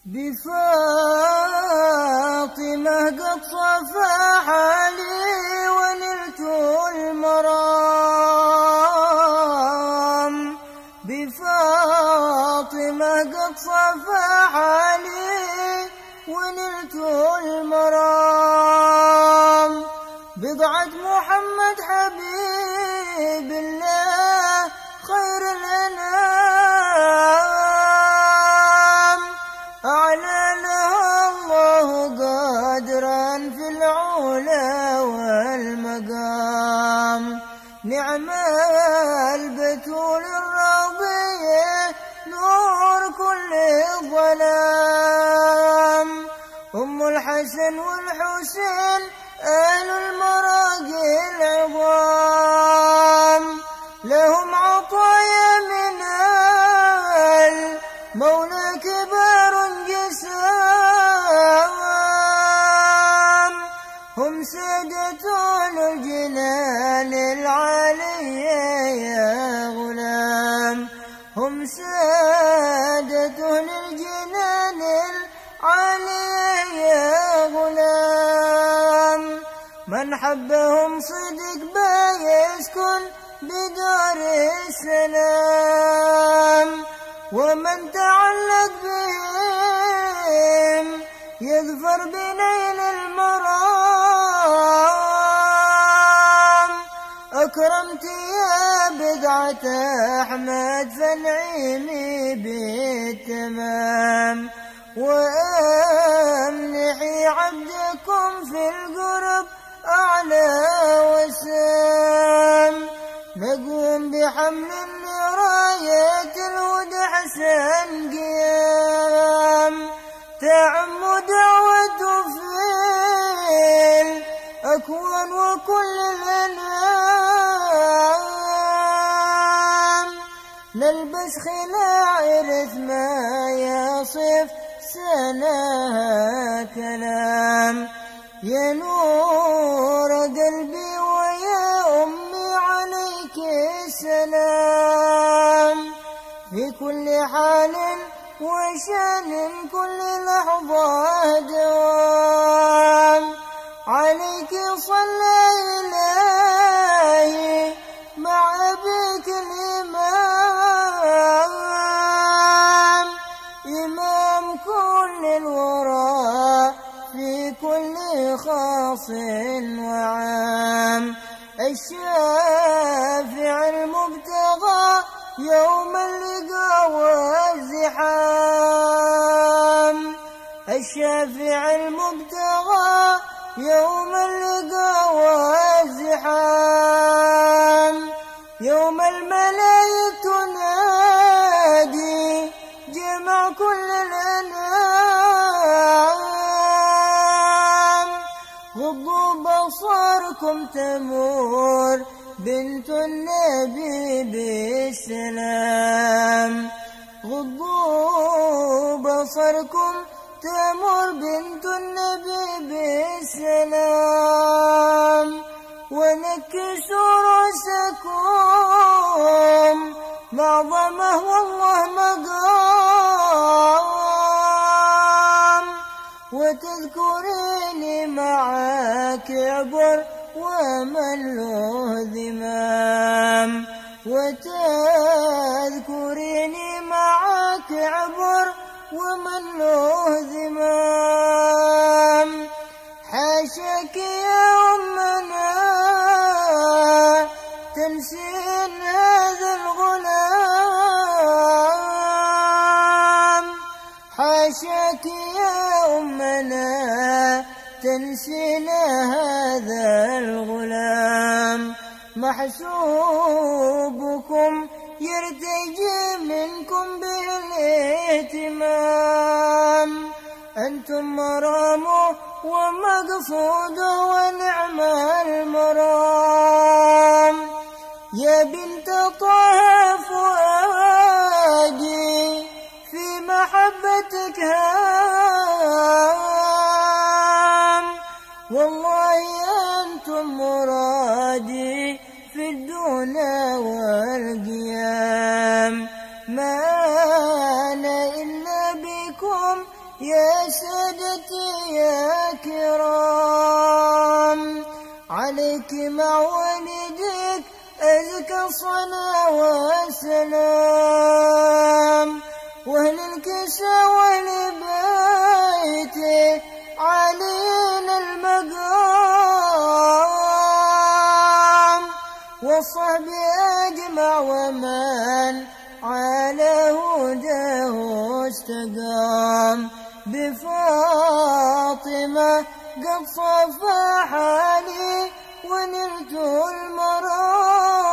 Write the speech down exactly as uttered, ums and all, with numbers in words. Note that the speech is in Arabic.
بفاطمة قد صفى حالي ونلت المرام، بفاطمة قد صفى حالي ونلت المرام، بضعة محمد حبيب الله خير الأنام، أعلى لها الله قادرا في العلا والمقام، نعم البتول الراضية نور كل الظلام، أم الحسن والحسين أهل المراقي العظام، لهم عطايا من المولى كبار جسام، هم سادة الجنان العالية يا غلام، هم سادة الجنان العالية يا غلام، من حبهم صدق بيسكن بدار السلام، ومن تعلق بهم يظفر بنيل المرام، أكرمت يا بضعة أحمد فانعمي بالتمام، وأمنحي عبدكم في القرب أعلى وسام، نقوم بحمل راية الهدى حسن قيام، تعم دعوة في الأكوان وكل الأنام، نلبس خلاع إرث ما يصف سناها كلام، يا نور قلبي ويا أمي عليك السلام، في كل حال وشان كل لحظة دوام، عليك صلى إلهي مع أبيك الإمام، إمام كل الورى في كل خاص وعام، الشافع المبتغى يوم اللقاء والزحام، الشافع المبتغى يوم اللقاء والزحام، يوم الملايك تنادي جمع كل الأنام، غضوا بصركم تمر بنت النبي بالسلام، غضوا بصركم تمر بنت النبي بالسلام، ونكسوا رؤوسكم معظمه والله مقام، وتذكريني معك عبر ومن له ذمام، وتذكريني معك عبر ومن له ذمام، حاشاك يا أمنا تنسين هذا الغلام، حاشاك يا أمنا تنسين هذا الغلام، محسوبكم يرتجي منكم بالاهتمام، أنتم مرامه ومقصوده ونعم المرام، يا بنت طه فؤادي في محبتك هام، والله أنتم مرادي في الدنيا والقيام، ما أنا إلا بكم يا كرام، عليك مع والديك أزكى الصلاة والسلام، وأهل الكسى ولبيته علينا المقام، والصحب أجمع ومن على هداه استقام، بفاطمة قد صفى حالي ونلت المرام.